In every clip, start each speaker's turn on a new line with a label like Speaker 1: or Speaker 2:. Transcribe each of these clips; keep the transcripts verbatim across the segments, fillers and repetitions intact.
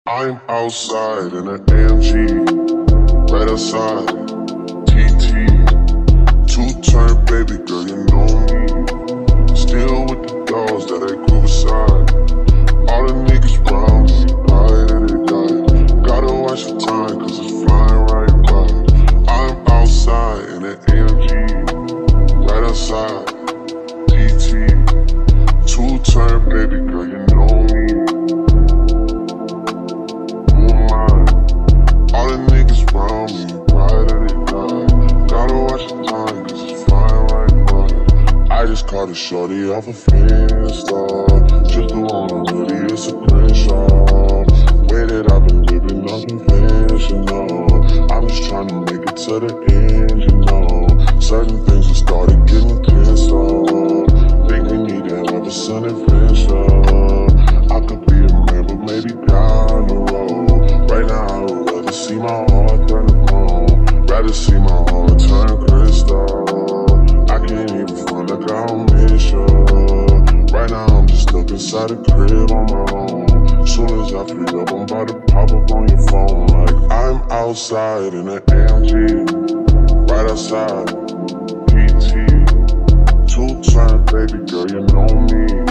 Speaker 1: I'm outside in an A M G, right outside, T T. Two-turn baby girl, you know me. Still with the dogs that I grew beside. All the niggas round me, die that they die. Gotta watch the time, cause it's flying right by. I'm outside in an A M G, right outside, T T. Two-turn baby girl, you know me. All the niggas round me, right at it die. Gotta watch the time, cause it's flying right by. I just caught a shorty off a Finsta. Just the one on hoodie, it's a crenshaw. Way that I've been living unconventional. I'm just trying to make it to the end, you know. Certain things have started getting tense up. Think we need to have a sun adventure. I could be a man, but maybe down the road. Right now I would rather see my heart turn to chrome. Rather see my heart turn crystal. I can't even front like I don't miss you. Right now I'm just stuck inside the crib on my own. Soon as I free up, I'm about to pop up on your phone. Like I'm outside in an A M G, right outside, P T. Two-turn baby girl, you know me.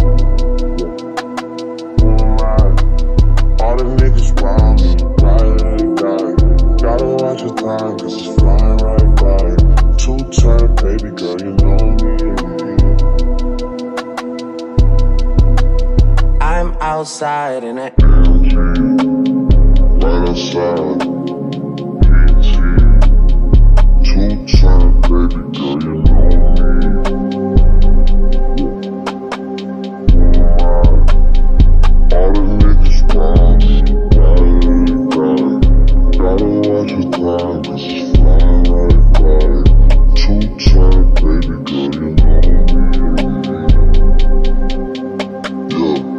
Speaker 1: All the niggas round me, right at it die. Gotta watch the time, cause it's flying right by. Two-turn baby girl, you know me.
Speaker 2: I'm outside in it.
Speaker 1: Right outside, P T. Two-turn baby girl, you know me. All the niggas round me, right at it die. Gotta watch the time, cause it's flying right by. Two-turn baby girl, you know me. Yeah.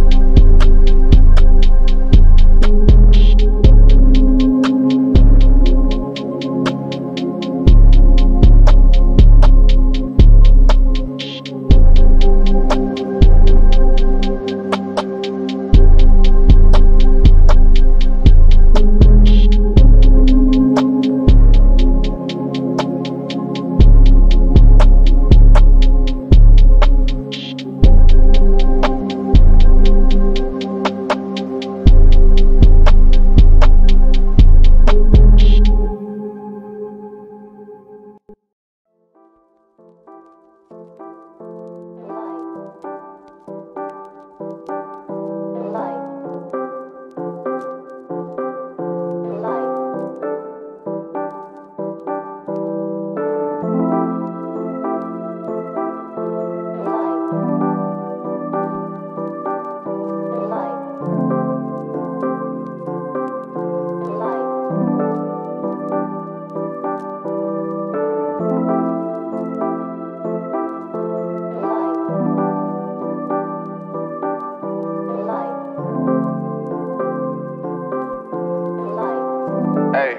Speaker 3: Hey,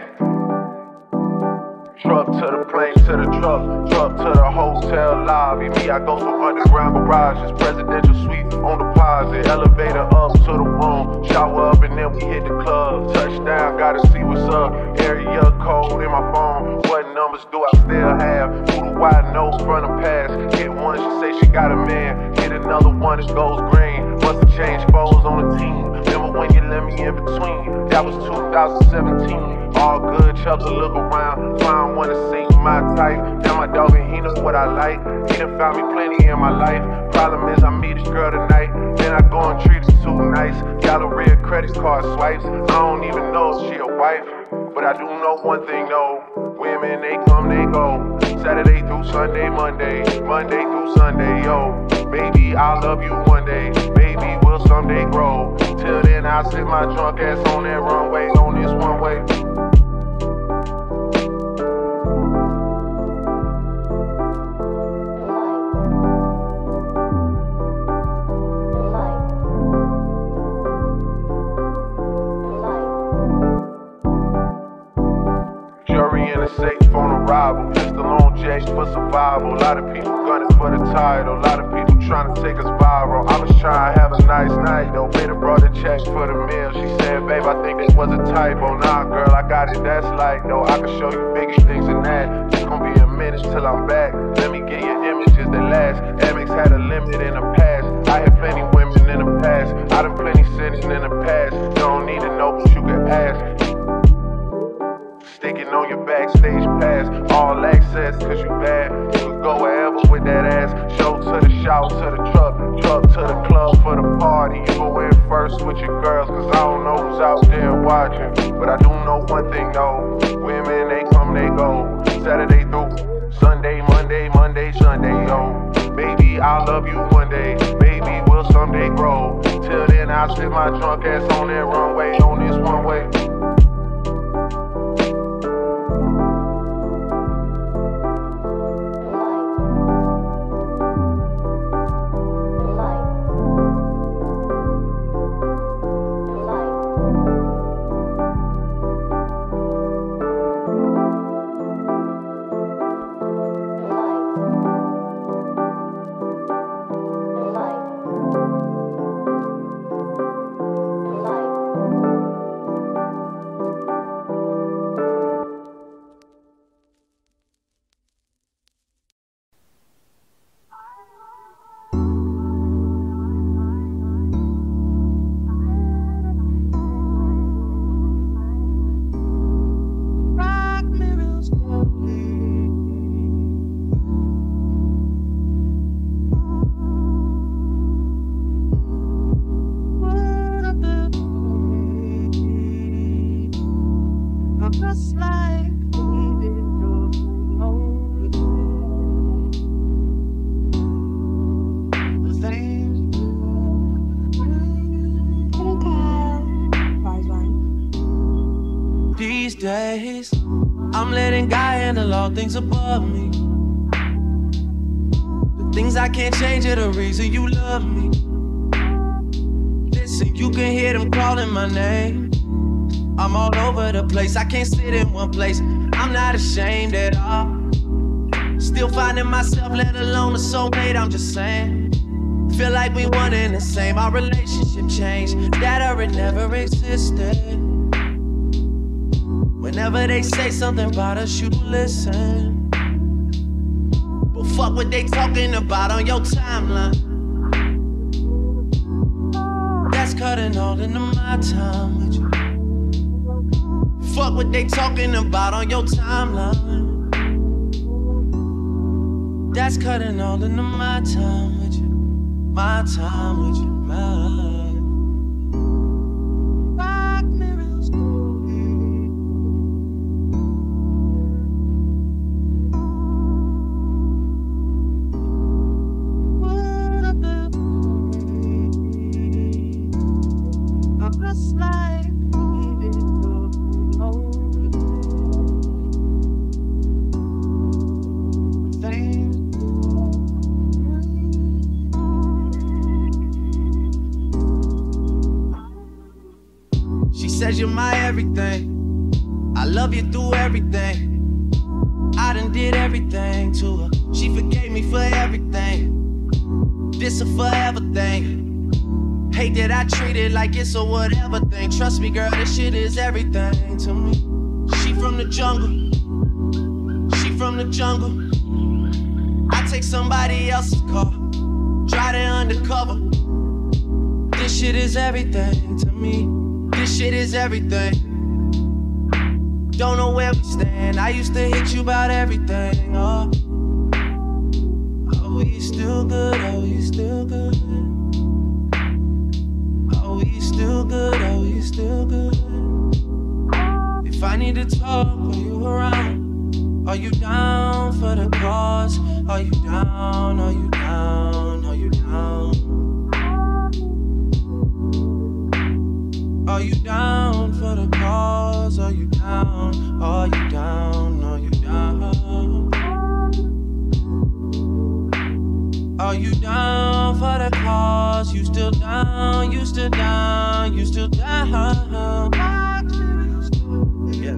Speaker 3: truck to the plane, to the truck, truck to the hotel lobby. Me, I go through underground garages, presidential suite on deposit, elevator up to the room, shower up and then we hit the club. Touchdown, gotta see what's up. Area code in my phone. What numbers do I still have? Who do I know from the past? Hit one, she say she got a man. Hit another one, it goes green. Must have changed foes on the team. Remember when you let me in between? That was two thousand seventeen. All good, Chubbs a look around. Find one to see my type. Now my dog and he knows what I like. He done found me plenty in my life. Problem is I meet this girl tonight, then I go and treat her too nice. Galleria credit card swipes. I don't even know if she a wife, but I do know one thing though. Women, they come, they go. Saturday through Sunday, Monday, Monday through Sunday, yo. Maybe I'll love you one day, maybe we'll someday grow. Till then I'll sit my drunk ass on that runway, on this one way. Safe on arrival, pistol on J for survival. A lot of people gunning for the title, a lot of people trying to take us viral. I was trying to have a nice night though, made her brought a check for the meal. She said Yeah, babe, I think that was a typo. Nah, girl, I got it, that's like, no, I can show you bigger things than that. It's gonna be a minute till I'm back. Let me get your images that last. Amex had a limit in the past. I had plenty women in the past. I done plenty sinning in the past. You don't need to know, but you can ask. Sticking on your backstage pass, all access, cause you bad. You could go wherever with that ass. Show to the shout, to the truck, truck to the club for the party. You go in first with your girls, cause I don't know who's out there watching. But I do know one thing though, women they come, they go. Saturday through Sunday, Monday, Monday, Sunday, yo. Maybe I'll love you one day, maybe we'll someday grow. Till then I'll sit my drunk ass on that runway, on this one way.
Speaker 2: These days, I'm letting God handle all things above me. The things I can't change are the reason you love me. Listen, you can hear them calling my name. I'm all over the place, I can't sit in one place. I'm not ashamed at all. Still finding myself, let alone a soulmate, I'm just saying. Feel like we one and the same, our relationship changed. That or it never existed. Whenever they say something about us, you listen. But fuck what they talking about on your timeline. That's cutting all into my time with you. Fuck what they talking about on your timeline. That's cutting all into my time with you. My time with you, my says you're my everything. I love you through everything. I done did everything to her. She forgave me for everything. This a forever thing. Hate that I treat it like it's a whatever thing. Trust me, girl, this shit is everything to me. She from the jungle. She from the jungle. I take somebody else's car, drive it undercover. This shit is everything to me. This shit is everything. Don't know where we stand. I used to hit you about everything. Oh, oh, we still good. Oh, we still good. Oh, we still good. Oh, we still good. If I need to talk, are you around? Are you down for the cause? Are you down? Are you down? Are you down? Are you down for the cause? Are you down? Are you down? Are you down? Are you down for the cause? You still down? You still down? You still down? Yeah.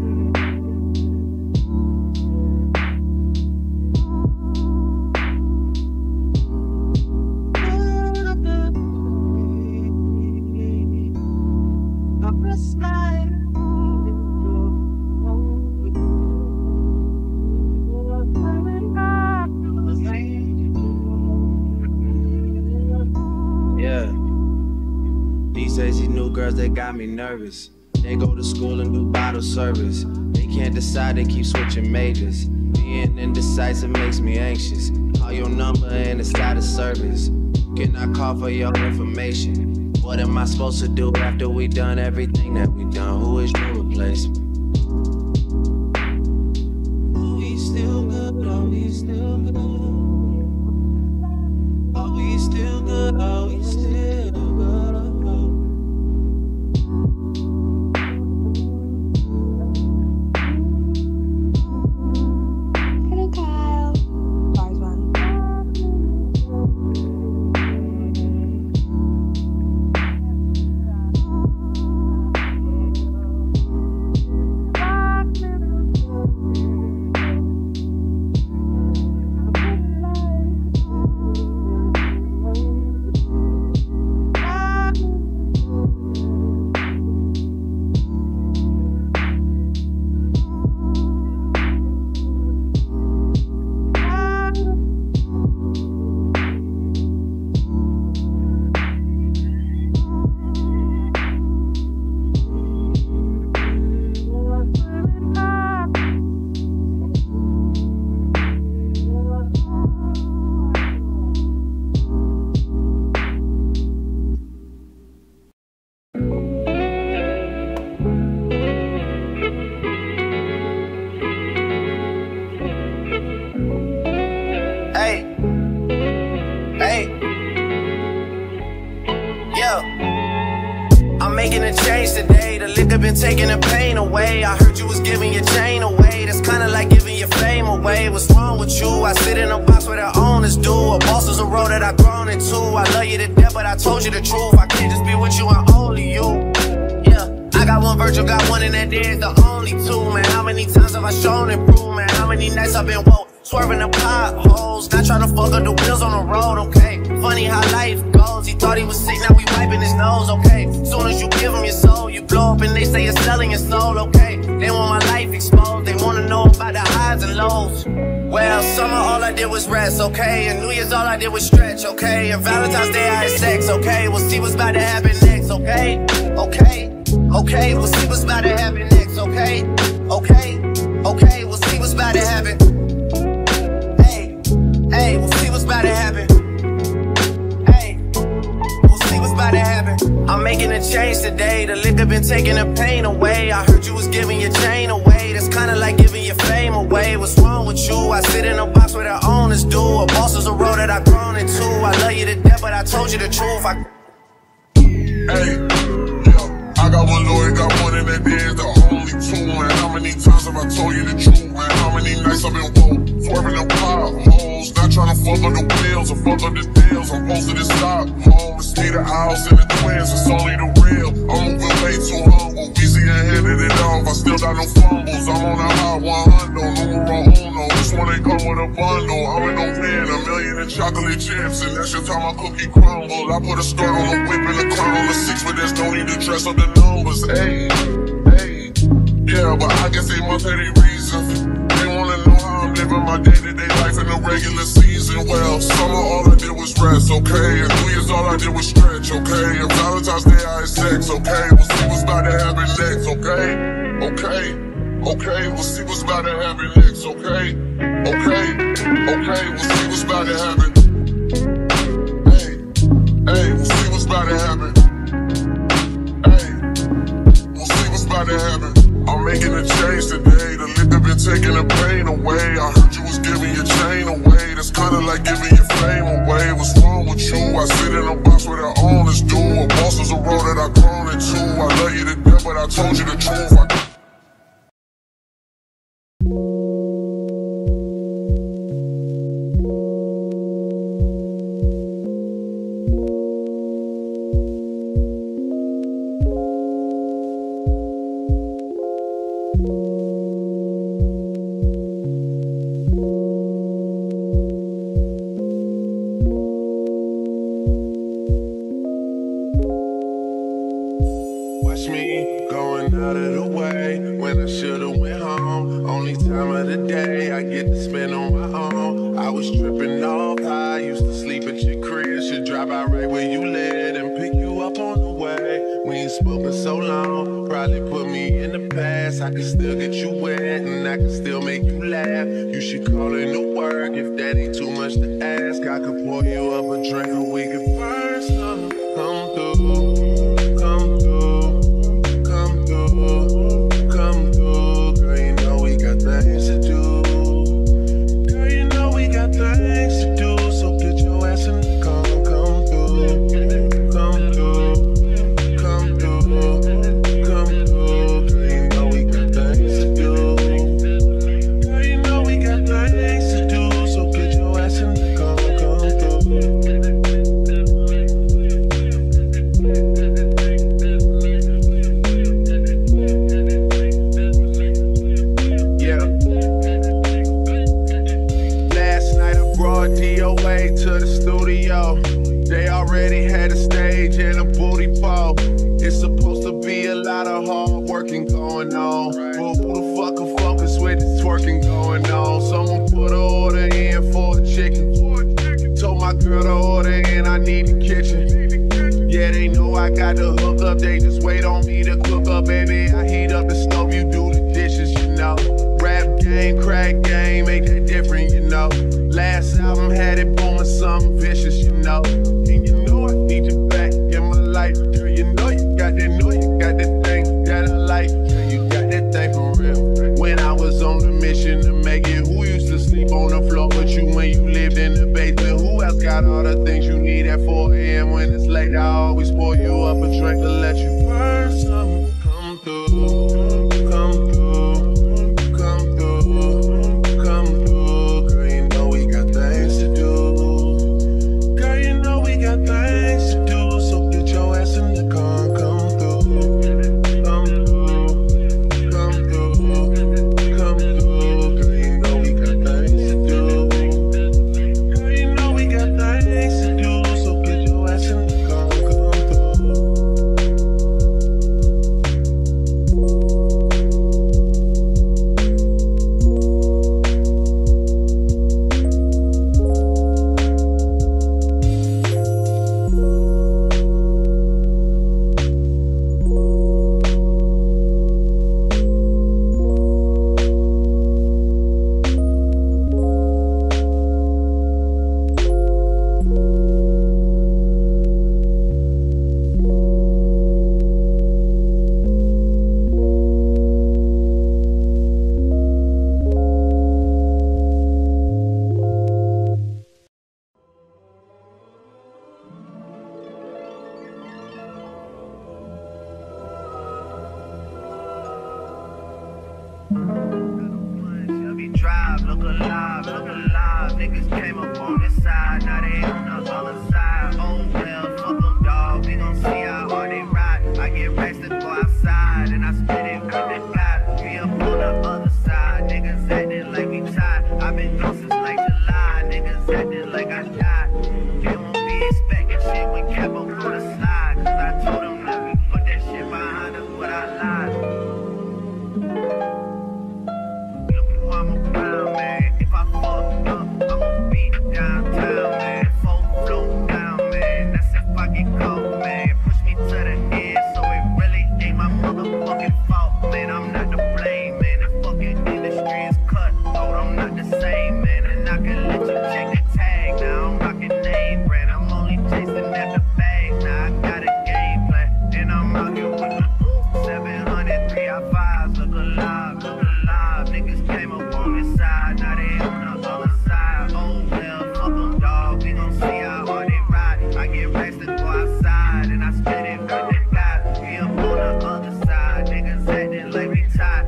Speaker 2: Yeah. These days, these new girls, they got me nervous. They go to school and do bottle service. They can't decide, they keep switching majors. Being indecisive makes me anxious. Call your number and it's out of service. Can I call for your information? What am I supposed to do after we done everything that we done? Who is your replacement? Are we still good? Are we still good? Are we still good? Are we still good? Taking the pain away. I heard you was giving your chain away. That's kinda like giving your fame away. What's wrong with you? I sit in a box where the owners do. A boss is a road that I've grown into. I love you to death, but I told you the truth. I can't just be with you and only you. Yeah, I got one Virgil, got one, and that is the only two. Man, how many times have I shown and proved? Man, how many nights I've been woke, swerving the potholes, not trying to fuck up the wheels on the road. Okay, funny how life goes. He thought he was sick, now we wiping his nose. Okay, soon as you give him your soul, you blow up and they say you're selling your soul. Okay, they want my life exposed. They wanna know about the highs and lows. Well, summer all I did was rest. Okay, and New Year's all I did was stretch. Okay, and Valentine's Day I had sex. Okay, we'll see what's about to happen next. Okay, okay, okay, we'll see what's about to happen next. Okay, okay, okay, we'll see what's about to happen. Hey, hey, we'll see what's about to happen. About to happen. I'm making a change today. The liquor been taking the pain away. I heard you was giving your chain away. That's kinda like giving your fame away. What's wrong with you? I sit in a box where the owners do. A boss is a road that I've grown into. I love you to death, but I told you the truth. I
Speaker 1: Hey, yeah, I got one lawyer, got one, and that is the only two. Man, how many times have I told you the truth? Man, how many nights I've been woke, swerving the potholes, not trying to fuck up the wheels or fuck up the deals. I'm posted to stop home. It's me, the owls, and the twins. It's only the real. I'm moving way too humble. Easy and handed it off. I still got no fumbles. I'm on a hot one hundred, numero uno. This one ain't come with a bundle. I'm in no pen, a million in chocolate chips, and that's just how my cookie crumble. I put a skirt on the whip and a crown on the six, but there's no need to dress up the numbers. Hey, hey, yeah, but I guess they must have their reasons. They wanna know how I'm living my day-to-day life in the regular season. Well, summer all I did was rest, okay? And New Year's all I did was stretch, okay? And Valentine's Day I had sex, okay? We'll see what's about to happen next, okay? Okay, okay, we'll see what's about to happen next, okay? Okay, okay, we'll see what's about to happen. Hey, hey, we'll see what's about to happen. Hey, we'll see what's about to happen. I'm making a change today. The liquor been taking the pain away. I heard you was giving your chain away. That's kinda like giving your fame away. What's wrong with you? I sit in a box where the owners do. A boss is a road that I've grown into. I love you to death, but I told you the truth. I
Speaker 3: out of the way when I should've went home. Only time of the day I get to spend on my own. I was tripping off high, used to sleep at your crib. Should drive out right where you live and pick you up on the way. We ain't spoken so long, probably put me in the past. I can still get you wet and I can still make you laugh. You should call in to work if that ain't too much to ask. I could pour you up a drink or we could burn some. Come through, come through, come through, come through. Girl, you know we got things to do. Girl, you know we got things to do. So get your ass in the car, come through, come through, come through, come through. Girl, you know we got things to do. Girl, you know we got things to do. So get your ass in the car, come through. D O A to the studio. They already had a stage and a booty pole. It's supposed to be a lot of hard working going on. But who the fuck can focus with this twerking going on? Someone put an order in for a chicken. Told my girl to order in, I need the kitchen. Yeah, they know I got the hook up, they just wait on me to cook up, baby. I heat up the stove, you do the dishes, you know. Rap game, crack game, ain't that different, you know. Last album had it booming, something vicious, you know. And you know I need you back in my life. Girl, you know you got that, know you got that thing that I like. Girl, you got that thing for real. When I was on the mission to make it, who used to sleep on the floor with you when you lived in the basement? Who else got all the things you need at four A M when it's late? I always pour you up a drink to let you burn some. Come through, come through, come through, come through. Girl, you know we got things to do. Girl, you know we got things to do. So get your ass in the car and come through. Come through, come through, come through. Girl, you know we got things to do. Girl, you know we got things to do. So get your ass in the car and come through. Chevy drive, look alive, look alive. Niggas came up on this side, now they on us all the side. Oh well, fuck them, dog. We gon' see how hard they ride. I get racks to go outside, and I spit it with the guy. We up on the other side, niggas acting like we tied. I been gone since like July, niggas acting like I died. They won't be expecting shit when Capo put a slide. Cause I told them that we put that shit behind us, but I lied. I'm around, man. If I fuck up, I'ma be downtown, man. Full flow down, man. That's if I get cold, man. Push me to the end, so it really ain't my motherfucking fault, man. I'm not to blame, man. The fucking industry is cutthroat. I'm not the same, man. And I can let you check the tag. Now I'm rocking name brand. I'm only chasing at the bag. Now I got a game plan, and I'm out here with the seven hundred three I fives. Look alive, look alive. Niggas came up on this side, now they on us all the side. Oh well, fuck them, dog. We gon' see how hard they ride. I get racks to go outside, and I spit it with the guy. We up on the other side, niggas acting like we tied.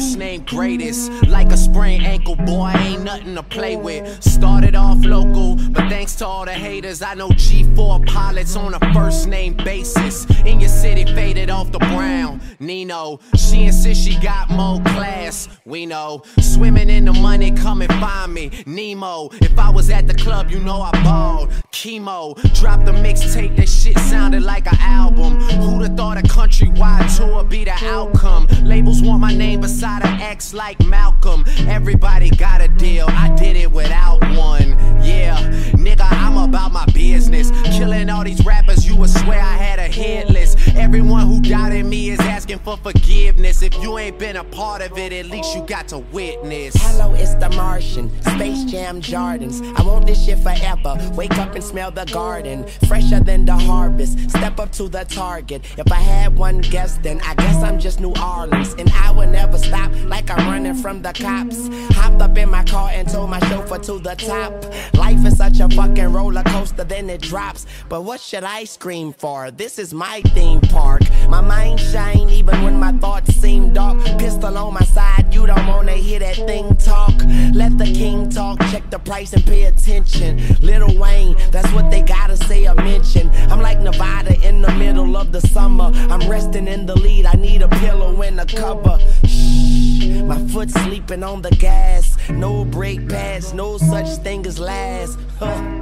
Speaker 2: first name greatest. Like a sprained ankle, boy, ain't nothing to play with. Started off local, but thanks to all the haters, I know G four pilots on a first name basis. In your city, faded off the brown. Nino, she insists she got more class. We know, swimming in the money, come and find me. Nemo, if I was at the club, you know I balled. Chemo, dropped the mixtape, that shit sounded like an album. Who'da thought a countrywide tour be the outcome? Labels want my name beside an X like Malcolm. Everybody got a deal, I did it without one. Yeah, nigga, I'm about my business. Killing all these rappers, you would swear I had a hit list. Everyone who doubted me is asking for forgiveness. If you ain't been a part of it, at least you got to witness.
Speaker 4: Hello, it's the Martian, Space Jam Jordans. I want this shit forever. Wake up and smell the garden, fresher than the harvest. Step up to the target. If I had one guess, then I guess I'm just New Orleans. And I will never stop like I'm running from the cops. Hopped up in my car and told my chauffeur to the top. Life is such a fucking roller coaster, then it drops. But what should I scream for? This is my theme park. My mind shine even when my thoughts seem dark. Pistol on my side, you don't wanna hear that thing talk. Let the king talk, check the price and pay attention. Lil Wayne, that's what they gotta say or mention. I'm like Nevada in the middle of the summer. I'm resting in the lead, I need a pillow and a cover. Shh, my foot sleeping on the gas. No brake pads, no such thing as last. Huh.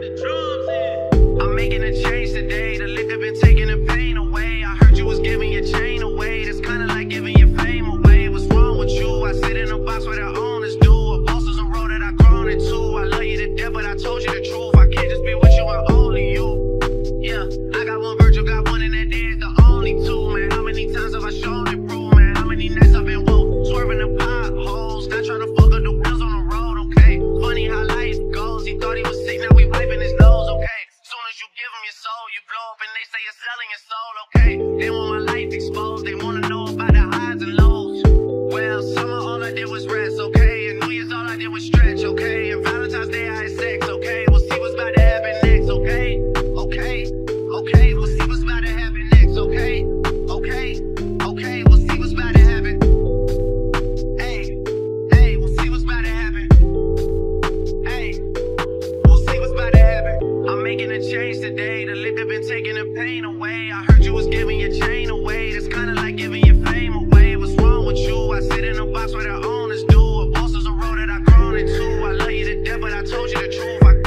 Speaker 2: I'm making a change today. The liquor been taking the pain away. I heard you was giving your chain away. That's kinda like giving your fame away. What's wrong with you? I sit in a box where the owners do. A boss is a road that I've grown into. I love you to death, but I told you the truth. I can't just be with you and only you. Yeah, I got one Virgil, got one, and that day is the only two, man. How many times have I shown and proved, man? How many nights I've been woke, swerving the potholes, not trying to fuck up the wheels on the road, okay? Funny how life goes. He thought he was sick, now we wiping his nose, okay? Soon as you give him your soul, you blow up and they say you're selling your soul, okay? They want my life exposed, they wanna know about the highs and lows. Well, summer all I did was rest, okay? And New Year's all I did was stretch, okay? And Valentine's Day I had sex, okay? We'll see what's about to happen next, okay? Okay, okay, we'll see what's about to happen next, okay? Okay, okay, we'll see what's about to happen. Hey, hey, we'll see what's about to happen. Hey, we'll see what's about to happen. I'm making a change today. The liquor been taking the pain away. I heard you was giving your chain away. That's kinda like giving your fame away. What's wrong with you? I sit in a box where the owners do. A boss is a road that I've grown into. I love you to death, but I told you the truth. I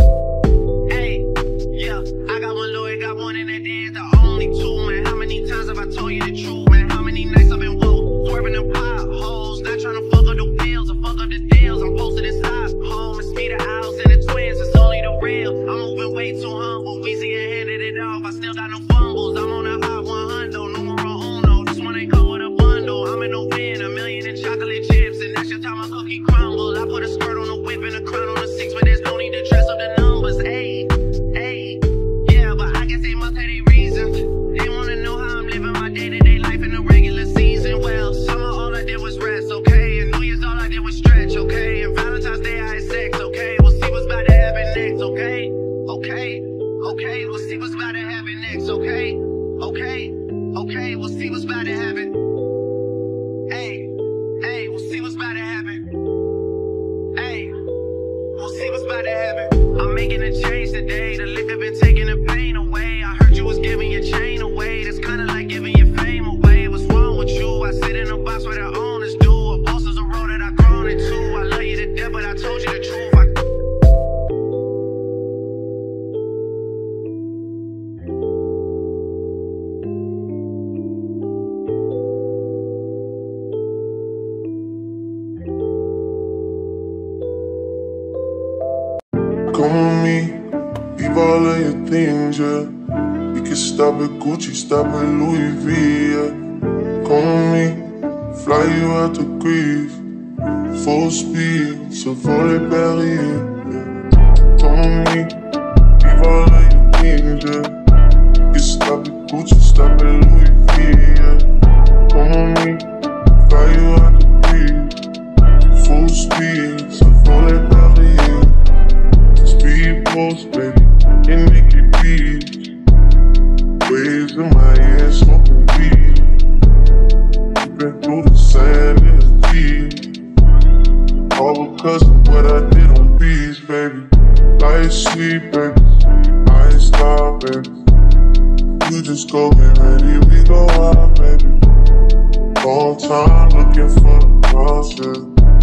Speaker 2: Hey, yeah, I got one Louis, got one, and that day is the only two, man. How many times have I told you the truth, man? How many nights I've been woke, swerving the potholes, not trying to fuck up the wheels or fuck up the deals. I'm posted inside home, it's me, the Owls, and the twins, it's only the real. I'm moving way too humble, Weezy and handed it off, I still got no fumbles. I'm on a hot one hundred, numero uno, this one ain't come with a bundle. I'm in no van, a million in chocolate chips, and that's just how my cookie crumbles. I put a skirt on a whip and a crown on a six, but there's no need to dress up the numbers, ayy. Hey, yeah, but I guess they must have their reasons. They wanna know how I'm living my day-to-day life in the regular season. Well, summer all I did was rest, okay? And New Year's all I did was stretch, okay? And Valentine's Day I had sex, okay? We'll see what's about to happen next, okay? Okay, okay, we'll see what's about to happen next, okay? Okay, okay, we'll see what's about to happen. Hey, hey, we'll see what's about to happen. Hey, we'll see what's about to happen. I'm making a change today. The liquor been taking the pain away. I heard you was giving your chain away. That's kinda like giving your fame away. What's wrong with you? I sit in a box where the owners do. A boss is a road that I've grown into. I love you to death, but I told you the truth. I
Speaker 1: Come with me, leave all of your things, yeah. We can stop at Gucci, stop at Louis V, yeah. Come with me, fly you out to Greece, full speed, so for les Paris, yeah. Come with me, leave all of your things, yeah. We can stop at Gucci, stop at Louis V, yeah. Come with me, fly you out to Greece, full speed, so for les Paris, yeah. Speedboats, baby, in Mickey Beach. Waves in my hand, smoking weed. Dripping through the sand in the deep. All because of what I did on beach, baby. Life sweet, baby, I ain't stop, baby. You just go get ready, we go out, baby. Long time looking for the process.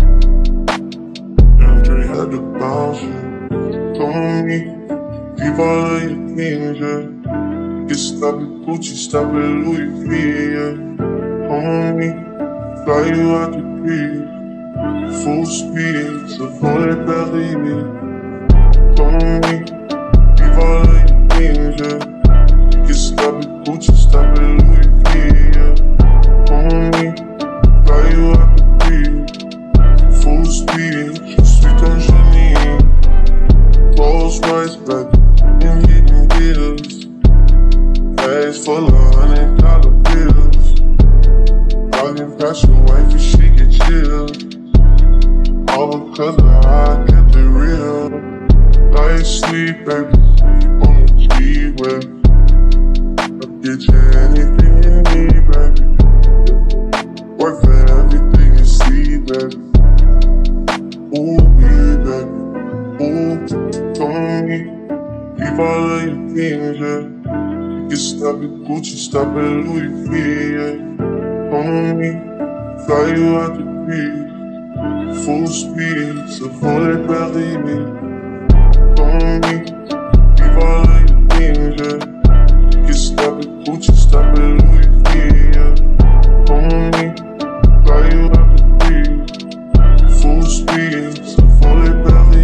Speaker 1: Andre had to bounce, yeah. Come with me, leave all of your things, yeah. Get stop at Gucci, stop at Louis V, yeah. Come with me, fly you out to Greece, full speed, so for les Paris, yeah. Come with me, leave all of your things, yeah. Get stop at Gucci, stop at Louis V, yeah. Come with me, fly you out to Greece, full speed, je suis ton génie. Rolls Royce, baby, in hidden hills. Bags full of hundred dollar bills. Walking past your wife and she get chilled. All because of how I kept it real. Life sweet, baby, on the speedway. I'll get you anything you need, baby. Work for everything you see, baby. Ooh, me, baby. Ooh, come with me, leave all of your things, yeah. You can stop at Gucci, stop at Louis V, yeah. Come with me, fly you out to Greece, full speed, so for les Paris, yeah. Come on me. Leave all of your things, yeah. Get stuck at Gucci, stop at Louis V, yeah. On me, fly you out the breeze. Full speed, so fully belly.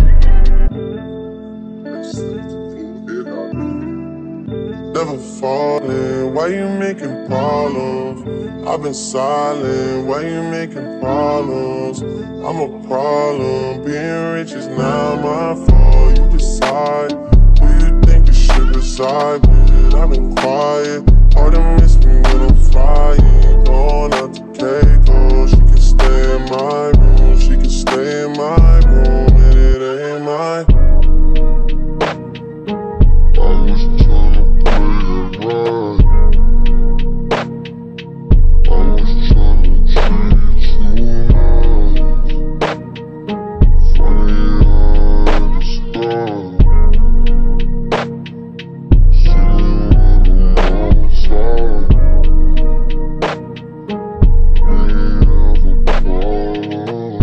Speaker 1: Never falling, why you making problems? I've been silent, why you making problems? I'm a problem, being rich is not my fault. You decide who you think you should reside with. I've been quiet, hard to miss me when I'm flying. Going out to Keiko, she can stay in my room. She can stay in my room, and it ain't mine. I was tryna play it right. I was tryna treat you nice. Funny how the start. Sitting with them outside. We have a problem.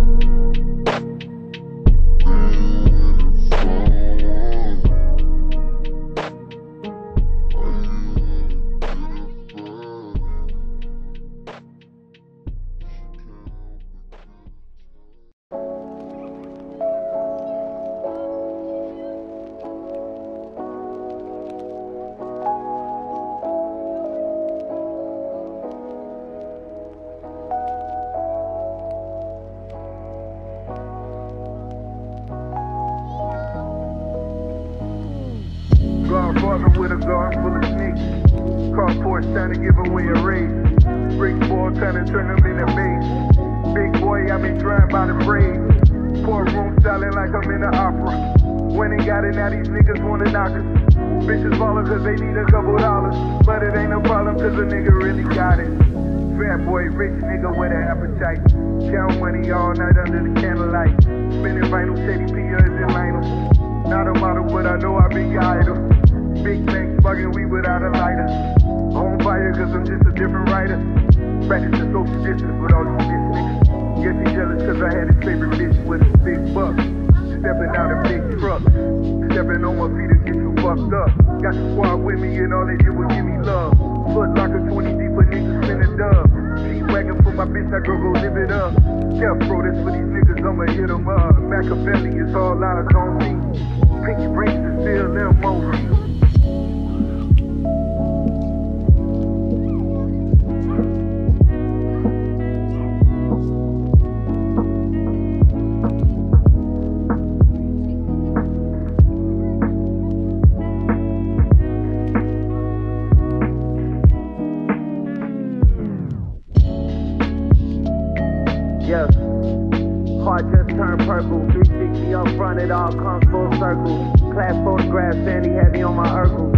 Speaker 3: Godfather with a garden full of snakes. Car Porsche trying to give away a raise. Brick ball trying to turn them into base. Big boy, I been trying by the braids. Courtroom styling like I'm in the opera. When they got it, now these niggas wanna knock us. Bitches ballin' cause they need a couple dollars. But it ain't no problem cause a nigga really got it. Fat boy, rich nigga with an appetite. Count money all night under the candlelight. Spinning vinyl, Teddy P is in Lionel. Not a model, but I know I be your idol. Big bank bugging we without a lighter. On fire cause I'm just a different writer. Practice the social distance with all these bitch niggas. Guess he jealous cause I had his favorite bitch with a big buck. Stepping out in big trucks. Stepping on my feet to get you fucked up. Got the squad with me and all they did was give me love. Foot locker twenty deep, a nigga spin a dub. G-wagon for my bitch, I go go live it up. Kept bro, this for these niggas, I'ma hit them up. Machiavelli is all eyes on me. Pinky rings is still them most. Yeah, heart just turned purple. three sixty up front, it all comes full circle. Class photograph, Sandy heavy on my Urkel.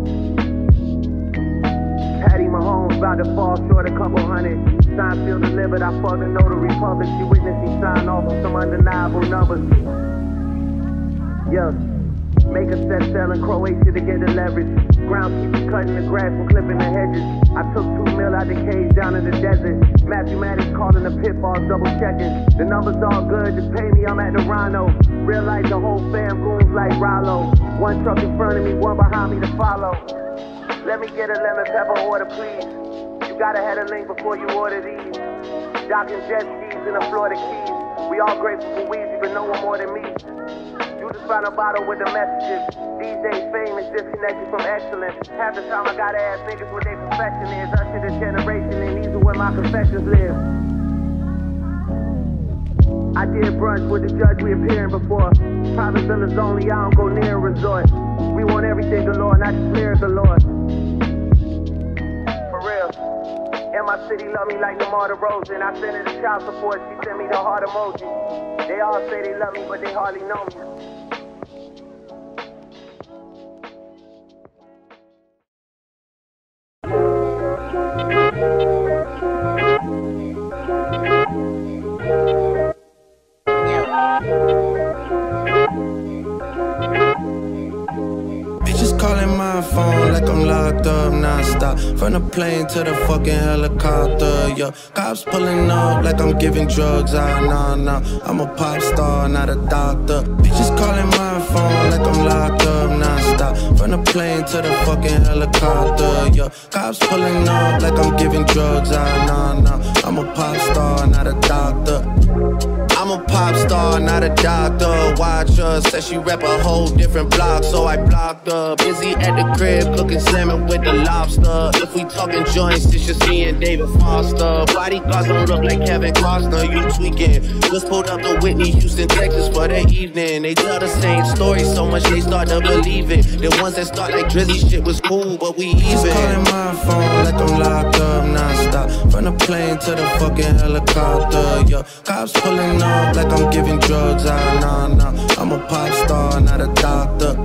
Speaker 3: Patty Mahomes about to fall short a couple hundred. Sign still delivered, I fought the notary public. She witnessed me sign off on some undeniable numbers. Yeah, make a set selling Croatia to get the leverage. Groundkeepers cutting the grass and clipping the hedges. I took two mil out the cage down in the desert. Mathematics calling the pitfalls, double checking. The numbers all good, just pay me, I'm at the Rhino. Realize the whole fam goons like Rollo. One truck in front of me, one behind me to follow. Let me get a lemon pepper order, please. You gotta have a link before you order these. Docking jet skis in the Florida Keys. We all grateful for Weezy, but no one more than me. You just found a bottle with the messages. These days fame is disconnected from excellence. Half the time I gotta ask niggas what their profession is. Usher this generation and these are where my confessions live. I did brunch with the judge we appearing before. Private villas only, I don't go near a resort. We want everything galore, not just clear the Lord. For real. And my city love me like Lamar DeRozan. I sent her the child support, she sent me the heart emoji. They all say they love me, but they hardly know me.
Speaker 2: Bitches calling
Speaker 5: calling my phone like I'm locked up non-stop. From the plane to the fucking helicopter, yo. Cops pulling up like I'm giving drugs, ah, nah, nah. I'm a pop star, not a doctor. Bitches calling my phone like I'm locked up non-stop. From the plane to the fucking helicopter, yo. Cops pulling up like I'm giving drugs, ah, nah, nah. I'm a pop star, not a doctor. I'm a pop star, not a doctor. Watch her, said she rep a whole different block, so I blocked her. Busy at the crib, cooking salmon with the lobster. If we talking joints, it's just me and David Foster. Bodyguards don't look like Kevin Costner, you tweaking. Just pulled up to Whitney, Houston, Texas for the evening. They tell the same story so much they start to believe it. The ones that start like Drizzy shit was cool, but we even. Just calling my phone like I'm locked up non-stop. From the plane to the fucking helicopter, yo. Cops pulling up like I'm giving drugs, ah, nah, nah. I'm a pop star, not a doctor.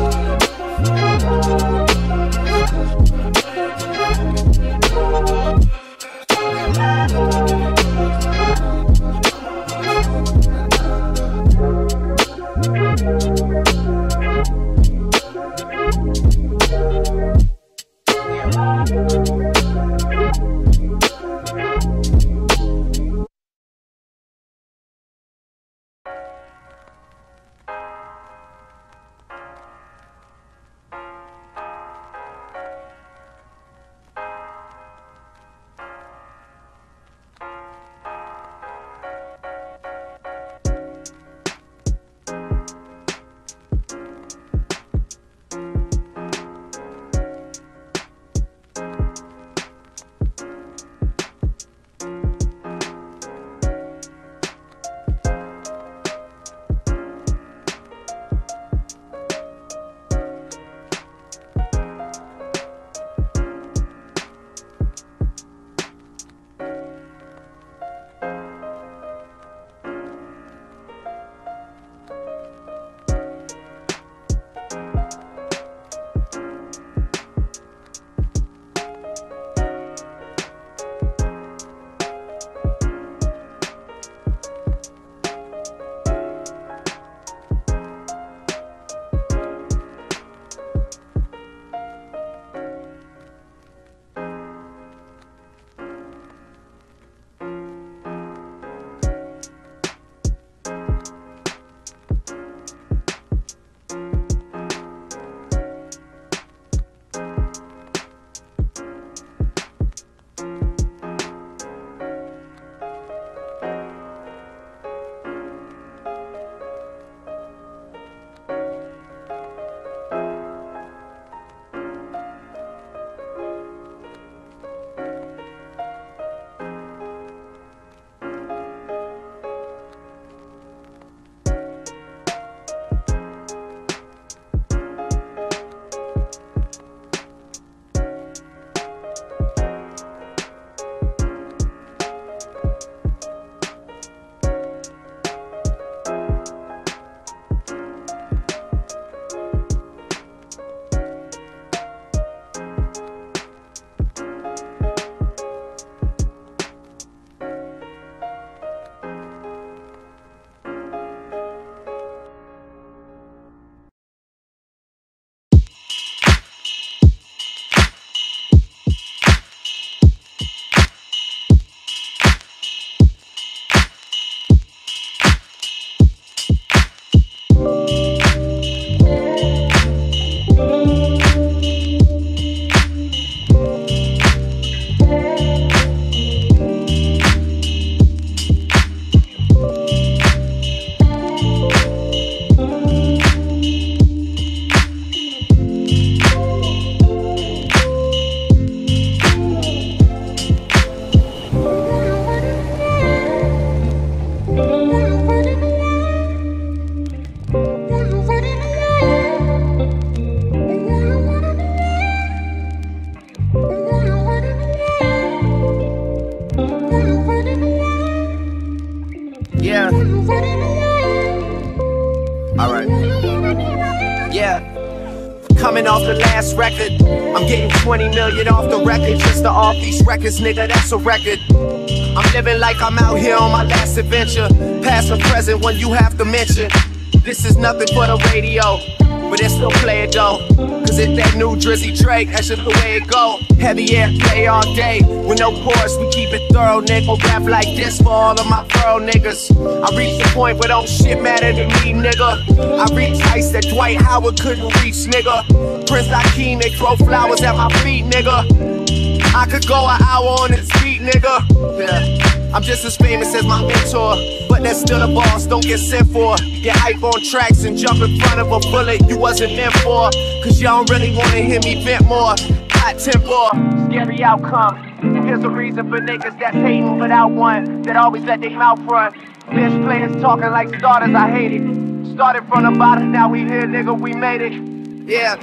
Speaker 2: Coming off the last record, I'm getting twenty million off the record. Just to off these records, nigga, that's a record. I'm living like I'm out here on my last adventure. Past or present, one you have to mention. This is nothing for the radio, but it's still play it though. Cause it's that new Drizzy Drake, that's just the way it go. Heavy air play all day, with no pause, we keep it thorough, nigga. Rap like this for all of my thorough niggas. I reached the point where don't shit matter to me, nigga. I reached heights that Dwight Howard couldn't reach, nigga. Prince Akeem, they throw flowers at my feet, nigga. I could go an hour on this beat, nigga. Yeah. I'm just as famous as my mentor, but that's still a boss, don't get sent for. Get hype on tracks and jump in front of a bullet you wasn't meant for. Cause y'all don't really wanna hear me vent more. Hot tempo, scary outcome. Here's a reason for niggas that's hating without one, that always let their mouth run. Bench players talking like starters, I hate it. Started from the bottom, now we here, nigga, we made it. Yeah.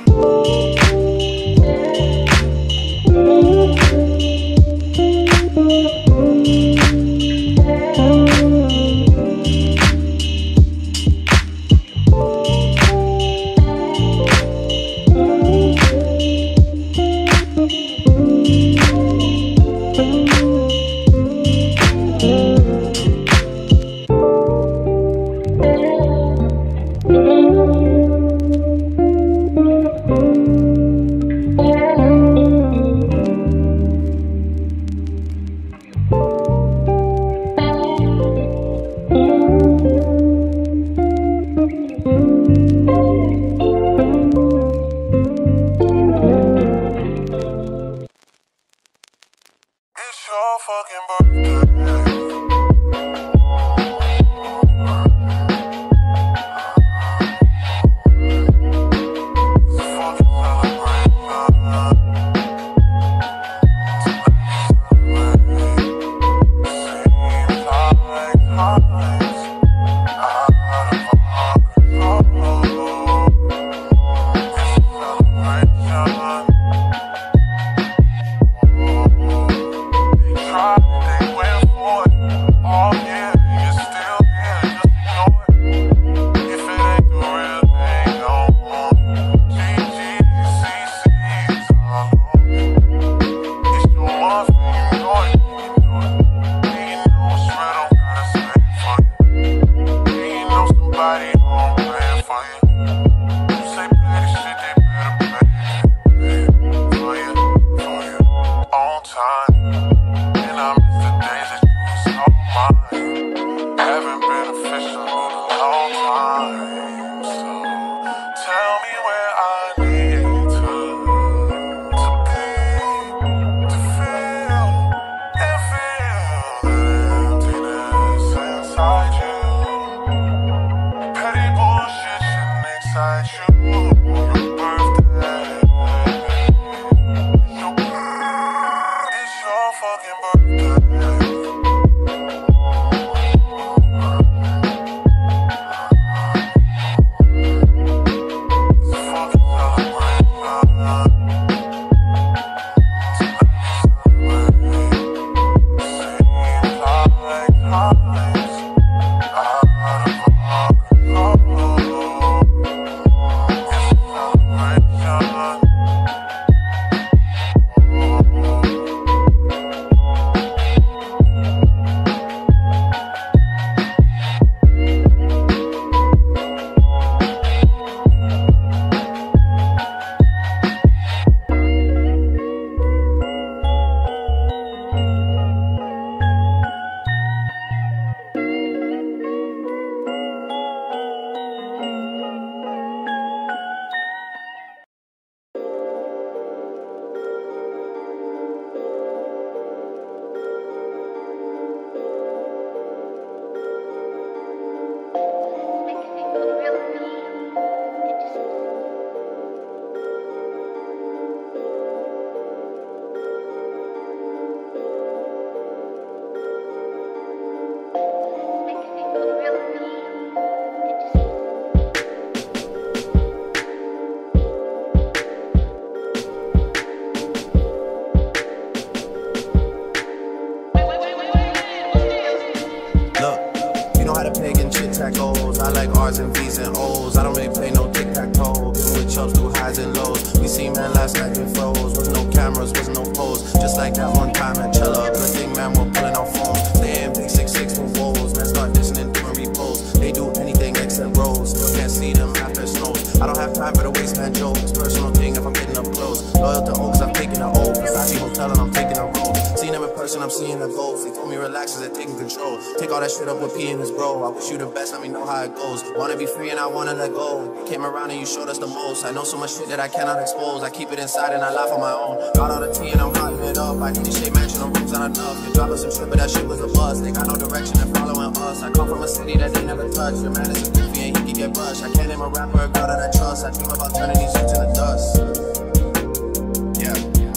Speaker 5: a wasteman joke. It's personal thing if I'm getting up close. Loyal to Oaks, I'm taking an oath. Versace hotel and I'm taking a roll. Seen them in person, I'm seeing a ghost. They told me relax as they're taking control. Take all that shit up with P and his bro. I wish you the best, let me know how it goes. Wanna be free and I wanna let go. You came around and you showed us the most. I know so much shit that I cannot expose. I keep it inside and I laugh on my own. Got all the tea and I'm hotting it up. I need to shade mansion on rooms not enough. You dropping some shit, but that shit was a buzz. They got no direction and following us. I come from a city that they never touch. Your man is a goofy and he can get brushed. I can't name a rapper or girl that I trust. I dream about turning these youths into dust. Yeah.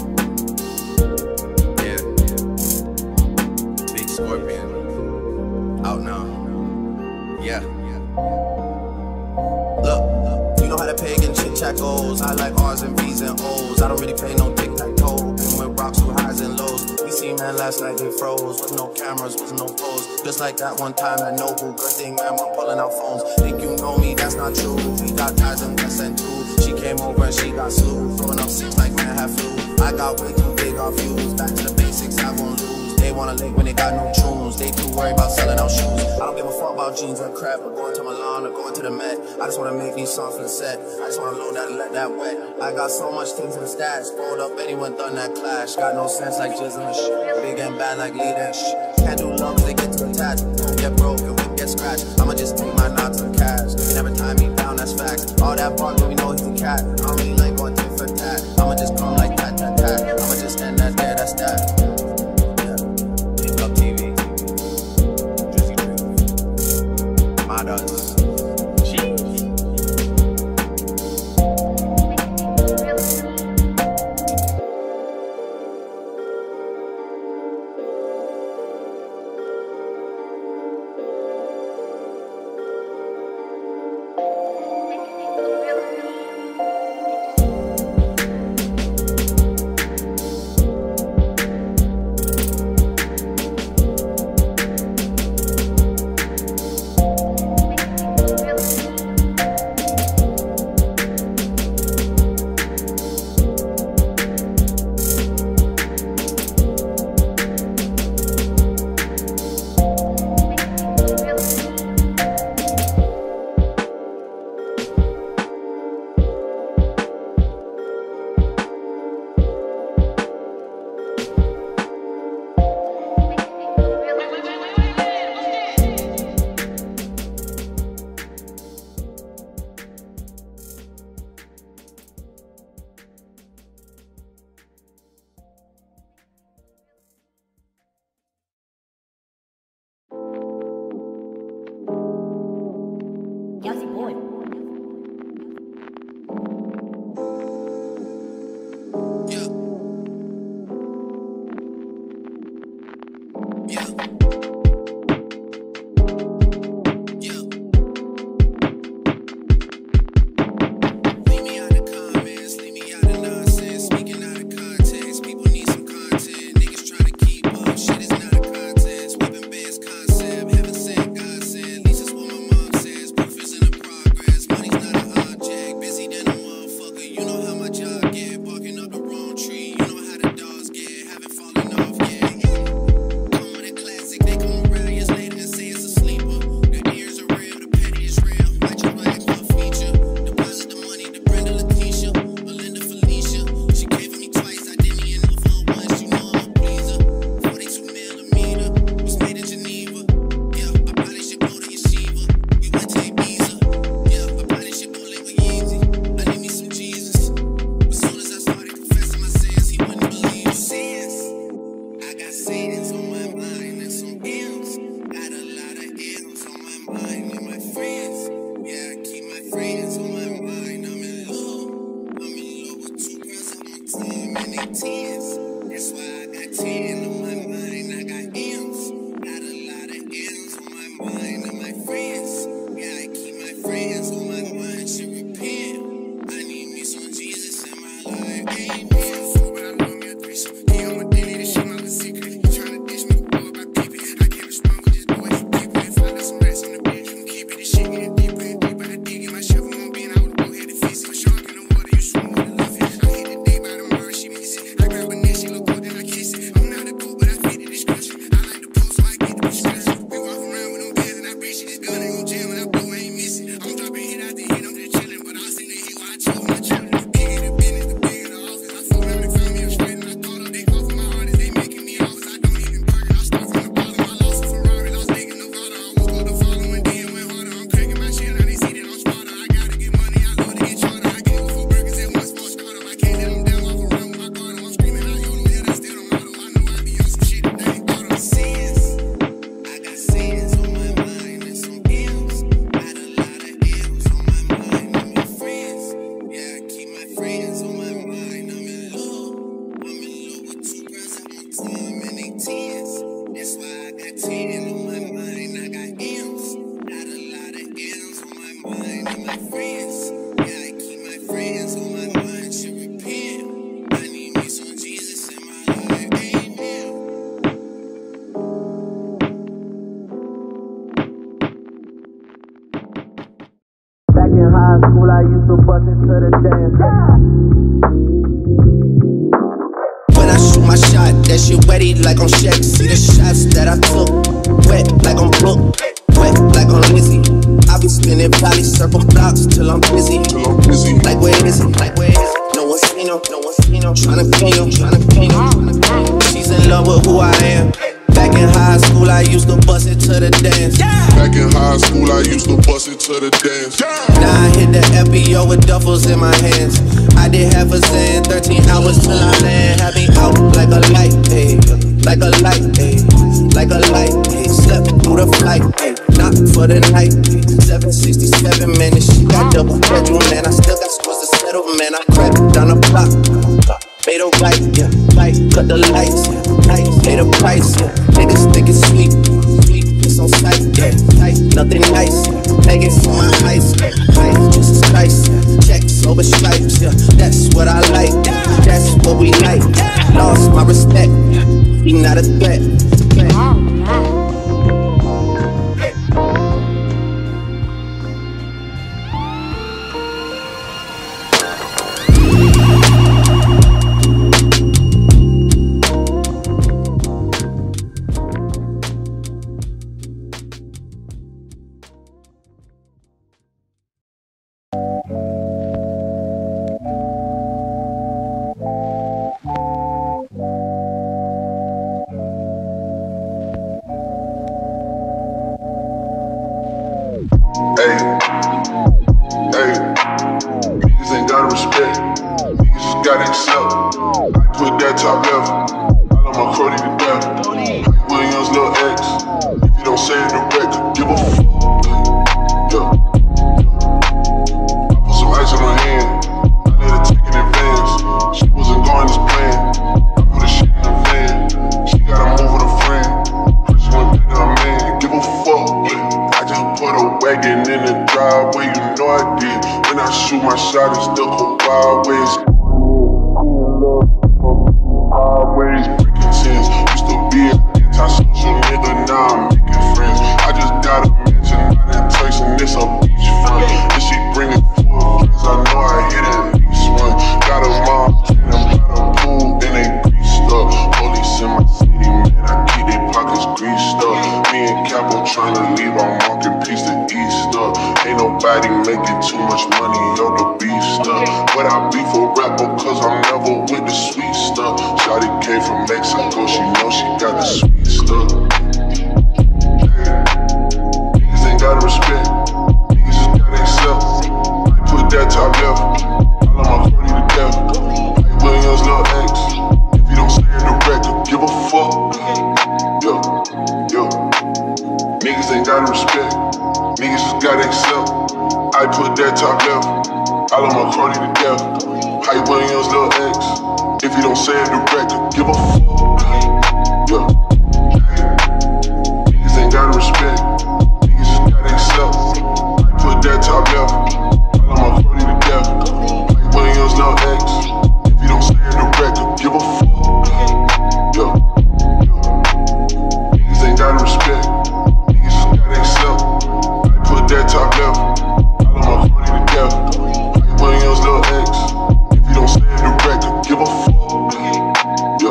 Speaker 5: Yeah. Big Scorpion. Out now. Yeah. Look, you know how the pagan chit chat goes. I like R's and V's and O's. I don't really play no tic-tac-toe. Been with rocks with highs and lows. We seen man last night, they froze. With no cameras, with no pose. Just like that one time at Noble. Good thing, man, we're pulling out phones. Think you know me, that's not true. We got ties and less than two. She came over and she got slew. Throwing up six like man had flu. I got way too big off views. Back to the basics, I won't lose. They wanna link when they got no tunes. They too worried about selling out shoes. I don't give a fuck about jeans or crap. Or going to Milan or going to the Met. I just wanna make these songs for the set. I just wanna load that and let that wet. I got so much things in the stash. Rolled up anyone done that clash. Got no sense like jizz in the shit. Big and bad like lead and shit. Can't do love cause they get too attached. Don't get broke and we get scratched. I'ma just take my knots and cash. They never tie me down, that's facts. All that bark, but we know he's a cat. I don't really like going tit for tat. I'ma just come like tat, tat, tat. I'ma just stand that there, that's that. Yeah. Pick up T V. Drizzy Drake. My does.
Speaker 6: Grab a nigga
Speaker 4: bust it to the dance. When I shoot my shot, that shit wetty like on Shaq. See the shots that I took, wet like on Brooke, wet like on Lizzie. I be spinning probably circle blocks till I'm busy. Like where is it? Like where is it? No one's seen him, no one's seen him. Tryna clean him, tryna clean him. She's in love with who I am. Back in high school, I used to bust it to the dance.
Speaker 1: Back in high school, I used to bust it to the dance.
Speaker 4: Now I hit the F B O with duffels in my hands. I did half a cent, thirteen hours till I land. Had me out like a light, ayy, like a light, ayy, like a light, ayy. Slept through the flight, ayy, not for the night. seven sixty-seven, man, and she got double bedroom, man. I still got scores to settle, man. I crept down the block, made a right, yeah, right. Cut the lights, yeah, lights, pay the price, yeah. Niggas think it's sweet, sweet, it's on sight, yeah, tight, nothing nice. Begging for my ice, ice, Jesus Christ, checks over stripes, yeah. That's what I like, that's what we like. Lost my respect, he not a threat.
Speaker 1: Hey, hey, niggas ain't gotta respect, niggas just gotta accept. I put that top left, I love my Cody to death. Mike Williams, Lil X, if you don't say it direct, give a f***. Yeah, I put some ice on her hand, I let her take it in advance. She wasn't going as planned, I put a shit in the van. She gotta move with a friend, Chris went back to her man, give a fuck. I just put a wagon in the driveway, you know I did. When I shoot my shot, it still go wild ways. Highways, breaking tens. Used to be an anti-social nigga, now I'm making friends. I just got a mansion out in Turks and it's a beach front. And she bringing four friends, I know I hit at least one. Got a mom, and I'm by the pool, and they greased up. Police in my city, man, I keep their pockets greased up. Me and Capo trying to leave, I'm walking piece to Easter. Ain't nobody making too much money on the beef stuff. But I be for rapper cause I'm never with the sweet stuff. Shawty came from Mexico, she know she got the sweet stuff. Hey, niggas ain't gotta respect, niggas just gotta accept. I put that top left, I love my Cody to death. Mike Williams, Lil X, if you don't say it direct, give a fuck. Yo, yo, niggas ain't gotta respect, niggas just gotta accept. I put that top left, I love my Cody to death. Mike Williams, Lil X, if you don't say it direct, give a fuck. Yeah, niggas ain't gotta respect, niggas just gotta accept. I put that top left, I love my Cody to death. Mike Williams, Lil X, if you don't say it direct, give a fuck. Yeah, niggas ain't gotta respect, niggas just gotta accept. I put that top left, I love my Cody to death. Mike Williams, Lil X, if you don't say it direct, give a fuck.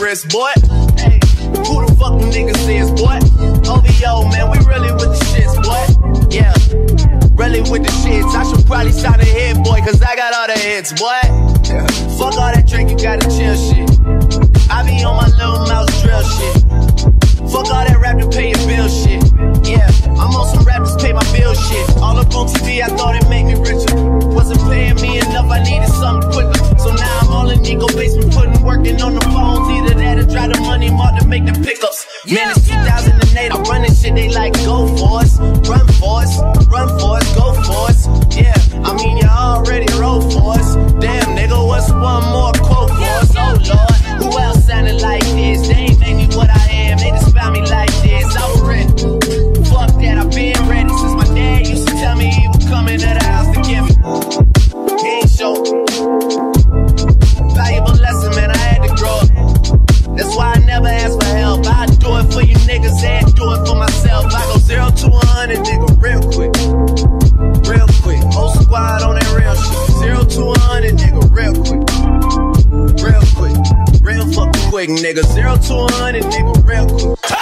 Speaker 2: wrist, boy. Hey, who the fuck them niggas is, boy? O V O, man, we really with the shits, boy. Yeah, really with the shits. I should probably sign a hit, boy, cause I got all the hits, boy. Yeah. Fuck all that drink, you gotta chill shit. I be on my little mouse drill shit. Fuck all that rap to pay your bill shit. Yeah, I'm on some rap to pay my bill shit. All up on T V, I thought it made me richer. Wasn't paying me enough, I needed something quicker. So now I'm all in Nico basement, putting working on the phones. Either that or try the money mark to make the pickups. Man, it's two thousand eight, I'm running shit, they like, go for us, run for us, run for us, go for us. Yeah, I mean, you already wrote for us. Damn, nigga, what's one more quote for us? Oh, Lord, who else sounded like this? They ain't made me what I am, they just found me like this. I was ready, fuck that, I've been ready since my dad used to tell me he was coming to the house to get me. He ain't show valuable lesson, man, I had to grow up. That's why I never ask for help. I do it for you niggas and do it for myself. I go zero to a hundred, nigga, real quick, real quick. Whole squad on that real shit. Zero to a hundred, nigga, real quick, real quick, real fucking quick, nigga. Zero to a hundred, nigga, real quick.